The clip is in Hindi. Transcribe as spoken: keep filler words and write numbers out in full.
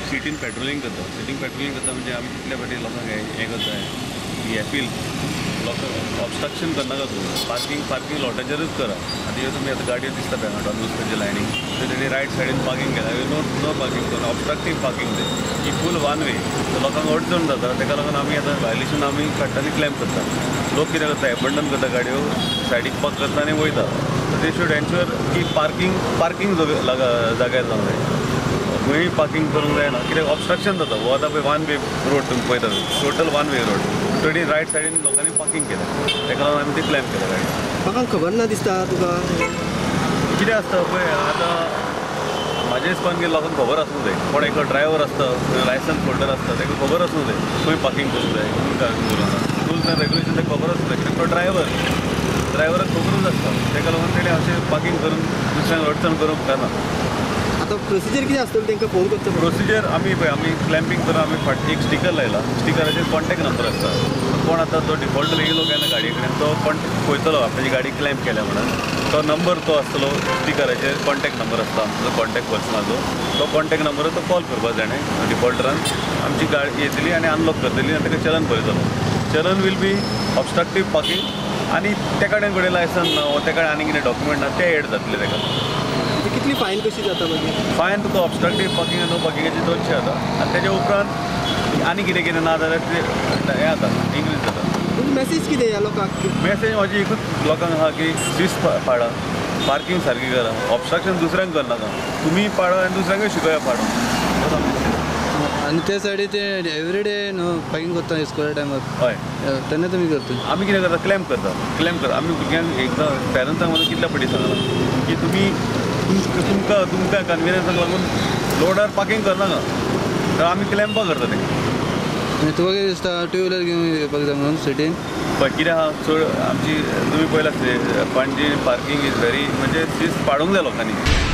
सिटीन पेट्रोलिंग करता सिटीन पेट्रोलिंग करता म्हणजे आम्ही तितल्या फाटी लोकांक हें करता की एपील लोकांक ऑब्स्ट्रक्शन करनाका तूं पार्किंग पार्किंग लॉटाचेरूच करा आतां ह्यो तुमी आतां गाडयो दिसता पळय हांगा डॉन लायनीक सो तेणी रायट सायडीन पार्किंग केला नो नो पार्किंग करून ऑब्स्ट्रक्टीव पार्किंग ते की फूल वन वे सो लोकांक अडचण जाता ताका लागून आमी आतां वायलेशन आमी काडटा आनी क्लेम करता लोक कितें करता एबंडन करता गाडयो सायडीक पार्क करता आनी वयता दे शूड एन्श्योर की पार्किंग पार्किंग जाग्यार जावंक जाय खंय पार्किंग करूंक जायना कित्याक ऑब्स्ट्रक्शन जाता हो आतां पळय वन वे रोड तुमी पळयता टोटल वन वे रोड थोडी रायट सायडीन लोकांनी पार्किंग केलें ताका लागून आमी ती क्लेम केल्या गाडी म्हाका खबर ना दिसता तुका कितें आसता पळय आतां म्हाज्या हिसपान की लोकांक खबर आसूंक जाय कोण एक ड्रायव्हर आसता लायसन्स होल्डर आसता ताका खबर आसूंक जाय खंय पार्किंग करूंक जाय खंय करूंक ना रुल्स एंड रेग्युलेशन ताका खबर आसूंक जाय कित्याक तो ड्रायव्हर ड्रायव्हराक खबरूच आसता ताका लागून तेणें अशें पार्किंग करून दुसऱ्यांक अडचण करूंक उपकारना आतां प्रोसिजर कितें आसतलें तांकां फोन करचो प्रोसिजर आमी पळय आमी क्लॅम्पिंग करून आमी फाटी एक स्टिकर लायला स्टिकराचेर कॉन्टॅक्ट नंबर आसता कोण आतां तो डिफॉल्टर येयलो केन्ना गाडये कडेन तो कॉन्टॅक्ट पळयतलो आपली गाडी क्लेम केल्या म्हणून तो नंबर तो आसतलो स्टिकराचेर कॉन्टॅक्ट नंबर आसता आमचो कॉन्टॅक्ट पर्सनाचो तो कॉन्टॅक्ट नंबर तो कॉल करपाक जाय डिफॉल्टरान आमची गाडी येतली आनी अनलॉक करतली आनी ताका चलन पळयतलो चलन वील बी ऑब्स्ट्रक्टीव पार्किंग आनी ते कडेन कडेन लायसन ना ते कडेन आनी कितें डॉक्युमेंट ना ते एड जातले ताका कितली फायन कशी जाता मागीर फायन तुका ऑब्स्ट्रक्टीव पार्किंग नो पार्किंगाची दोनशे जाता आनी तेच्या उपरांत आनी कितें कितें ना जाल्यार ते हें जाता इंक्रीज जाता तुमची मॅसेज कितें ह्या लोकांक मॅसेज म्हाजी एकूच लोकांक आहा की शिस्त पाडा पार्किंग सारकी करा ऑब्स्ट्रक्शन दुसऱ्यांक करनाका तुमी पाडा आनी दुसऱ्यांकूय शिकया पाडूंक आनी ते सायडी ते एवरीडे न्हू पार्किंग करता स्कूल टायमार हय तेन्ना तुमी करता आमी कितें करता क्लेम करता क्लेम करता आमी भुरग्यांक एकदां पेरंट्सांक म्हणून कितल्या फाटी सांगला की तुमी तुमकां तुमकां कन्विनियन्साक लागून लोडार पार्किंग करनाका तर आमी क्लेम्पा करता तें आनी तुका कितें दिसता टू व्हिलर घेवन येवपाक जाय म्हणून सिटीन पळय कितें आहा चड आमची तुमी पळयला पाणजी पार्किंग इज व्हेरी म्हणजे शिस्त पाडूंक जाय लोकांनी